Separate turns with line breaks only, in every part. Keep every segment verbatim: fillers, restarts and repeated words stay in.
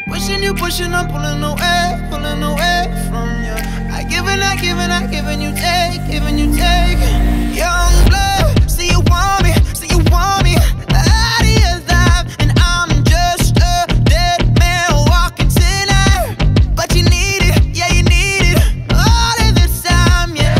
Pushing you, pushing, I'm pulling away, pulling away from you. I giving, I giving, I giving you take, giving you take. Young blood, see you want me, see you want me out of your life, and I'm just a dead man walking tonight. But you need it, yeah you need it, all of this time, yeah.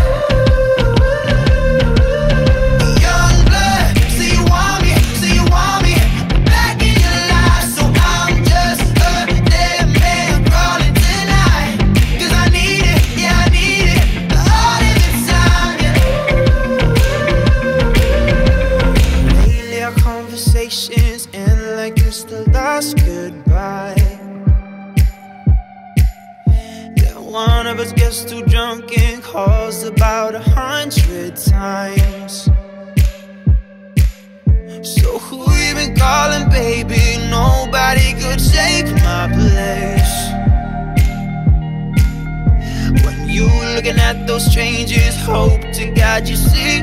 Young blood, see you want me, see you want me back in your life, so I'm just a dead man crawling tonight. Cause I need it, yeah I need it, all of this time, yeah. Lately our conversations end like it's the last goodbye. Yeah, one of us gets too drunk and calls about a hundred times. So who you been calling, baby? Nobody could take my place. When you looking at those strangers, hope to God you see